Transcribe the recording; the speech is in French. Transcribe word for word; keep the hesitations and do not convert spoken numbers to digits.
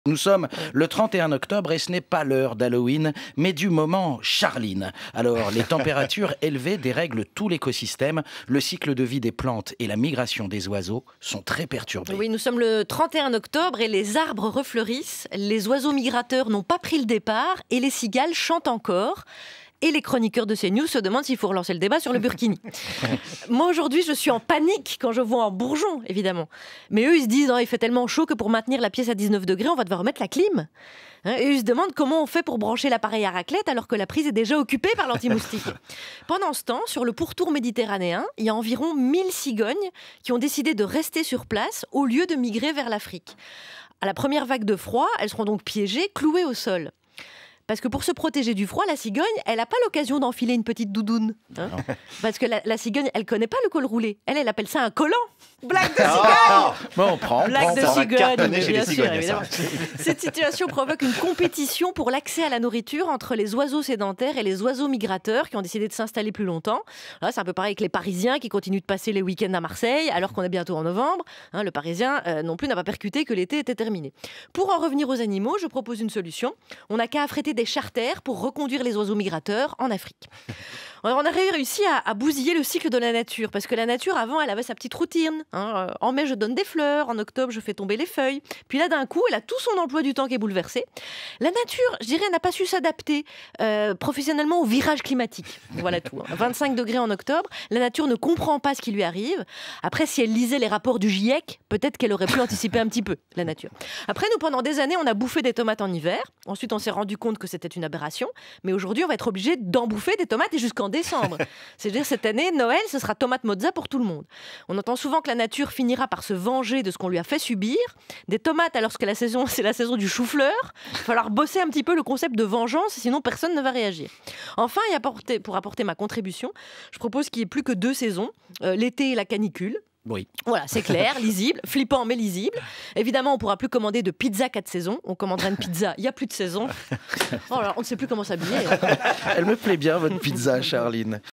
Nous sommes le trente et un octobre et ce n'est pas l'heure d'Halloween, mais du moment Charline. Alors, les températures élevées dérèglent tout l'écosystème. Le cycle de vie des plantes et la migration des oiseaux sont très perturbés. Oui, nous sommes le trente et un octobre et les arbres refleurissent. Les oiseaux migrateurs n'ont pas pris le départ et les cigales chantent encore. Et les chroniqueurs de CNews se demandent s'il faut relancer le débat sur le burkini. Moi, aujourd'hui, je suis en panique quand je vois un bourgeon, évidemment. Mais eux, ils se disent, oh, il fait tellement chaud que pour maintenir la pièce à dix-neuf degrés, on va devoir remettre la clim. Hein, et ils se demandent comment on fait pour brancher l'appareil à raclette alors que la prise est déjà occupée par l'anti-moustique. Pendant ce temps, sur le pourtour méditerranéen, il y a environ mille cigognes qui ont décidé de rester sur place au lieu de migrer vers l'Afrique. À la première vague de froid, elles seront donc piégées, clouées au sol. Parce que pour se protéger du froid, la cigogne, elle n'a pas l'occasion d'enfiler une petite doudoune. Hein, parce que la, la cigogne, elle ne connaît pas le col roulé. Elle, elle appelle ça un collant. Blague de cigogne. Oh, bon, on prend, on Blague prend, de cigogne, bien sûr, évidemment. Cette situation provoque une compétition pour l'accès à la nourriture entre les oiseaux sédentaires et les oiseaux migrateurs qui ont décidé de s'installer plus longtemps. Là, c'est un peu pareil avec les Parisiens qui continuent de passer les week-ends à Marseille alors qu'on est bientôt en novembre. Hein, le Parisien euh, non plus n'a pas percuté que l'été était terminé. Pour en revenir aux animaux, je propose une solution. On n'a qu'à affréter des charters pour reconduire les oiseaux migrateurs en Afrique. On a réussi à, à bousiller le cycle de la nature, parce que la nature, avant, elle avait sa petite routine. Hein. En mai, je donne des fleurs, en octobre, je fais tomber les feuilles. Puis là, d'un coup, elle a tout son emploi du temps qui est bouleversé. La nature, je dirais, n'a pas su s'adapter euh, professionnellement au virage climatique. Voilà tout. Hein. vingt-cinq degrés en octobre, la nature ne comprend pas ce qui lui arrive. Après, si elle lisait les rapports du GIEC, peut-être qu'elle aurait pu anticiper un petit peu, la nature. Après, nous, pendant des années, on a bouffé des tomates en hiver. Ensuite, on s'est rendu compte que c'était une aberration. Mais aujourd'hui, on va être obligé d'en bouffer des tomates et jusqu'en décembre. C'est-à-dire cette année, Noël, ce sera tomate mozza pour tout le monde. On entend souvent que la nature finira par se venger de ce qu'on lui a fait subir. Des tomates alors que la saison, c'est la saison du chou-fleur. Il va falloir bosser un petit peu le concept de vengeance, sinon personne ne va réagir. Enfin, et apporter, pour apporter ma contribution, je propose qu'il n'y ait plus que deux saisons, euh, l'été et la canicule. Oui. Voilà, c'est clair, lisible, flippant mais lisible. Évidemment, on ne pourra plus commander de pizza quatre saisons. On commandera une pizza, il n'y a plus de saison. Oh là, on ne sait plus comment s'habiller. Elle me plaît bien, votre pizza, Charline.